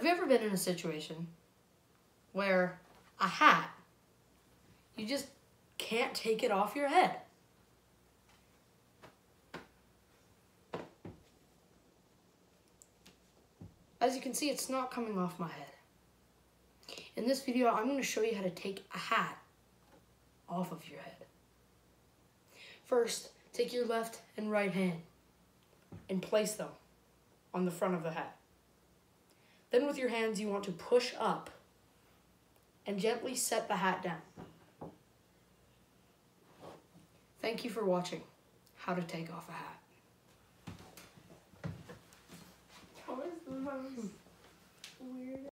you ever been in a situation where a hat, you just can't take it off your head? As you can see, it's not coming off my head. In this video, I'm going to show you how to take a hat off of your head. First, take your left and right hand and place them on the front of the hat. Then with your hands, you want to push up and gently set the hat down. Thank you for watching how to take off a hat. What is the most weird?